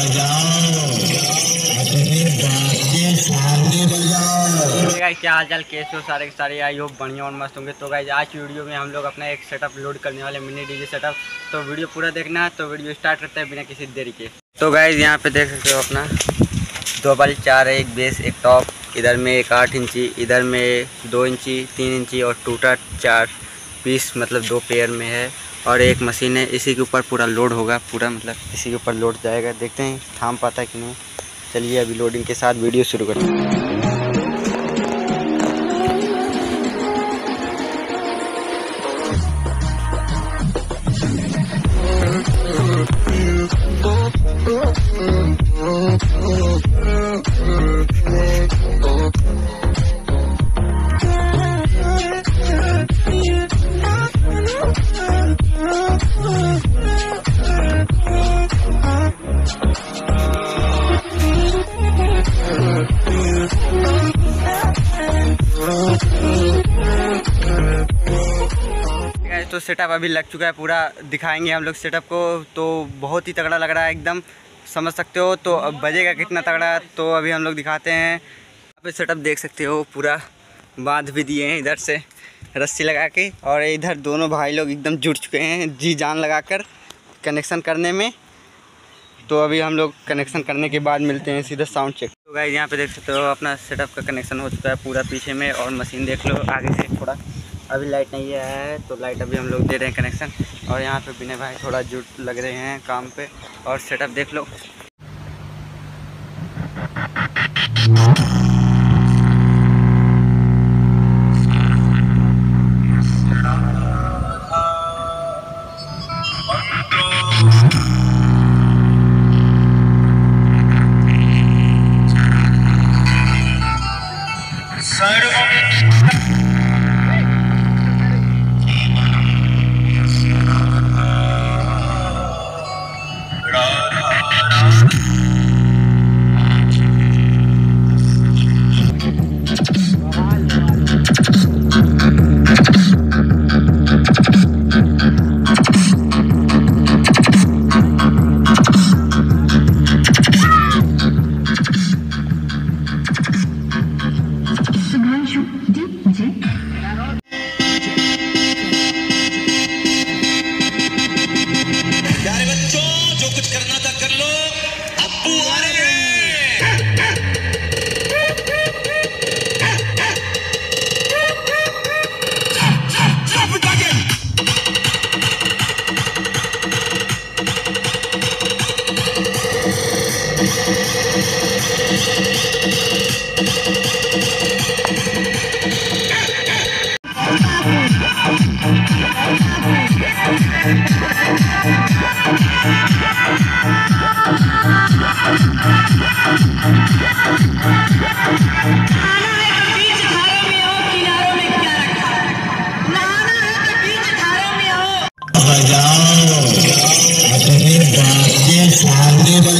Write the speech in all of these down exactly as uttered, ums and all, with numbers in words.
Guys क्या हाल चाल, कैसे हो सारे के सारे। आई होप बढ़िया और मस्त होंगे। तो गाइस आज की वीडियो में हम लोग अपना एक सेटअप लोड करने वाले, मिनी डीजे सेटअप। तो वीडियो पूरा देखना है, तो वीडियो स्टार्ट करते हैं बिना किसी देरी के। तो गाइस यहाँ पे देख सकते हो अपना दो बाल चार है, एक बेस एक टॉप, इधर में एक आठ इंची, इधर में दो इंची तीन इंची और टूटा चार पीस, मतलब दो पेयर में है। और एक मशीन है, इसी के ऊपर पूरा लोड होगा, पूरा मतलब इसी के ऊपर लोड जाएगा। देखते हैं थाम पाता है कि नहीं। चलिए अभी लोडिंग के साथ वीडियो शुरू करते हैं। तो सेटअप अभी लग चुका है, पूरा दिखाएंगे हम लोग सेटअप को। तो बहुत ही तगड़ा लग रहा है एकदम, समझ सकते हो। तो अब बजेगा कितना तगड़ा, तो अभी हम लोग दिखाते हैं। यहाँ पे सेटअप देख सकते हो, पूरा बांध भी दिए हैं इधर से रस्सी लगा के, और इधर दोनों भाई लोग एकदम जुट चुके हैं जी जान लगाकर कनेक्शन करने में। तो अभी हम लोग कनेक्शन करने के बाद मिलते हैं सीधा साउंड चेक। तो गाइस यहाँ पे देख सकते हो अपना सेटअप का कनेक्शन हो चुका है पूरा पीछे में, और मशीन देख लो आगे से थोड़ा। अभी लाइट नहीं है तो लाइट अभी हम लोग दे रहे हैं कनेक्शन। और यहाँ पे बिना भाई थोड़ा जुट लग रहे हैं काम पे। और सेटअप देख लो।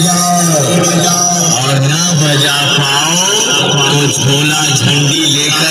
और ना बजा पाओ तो झोला झंडी लेकर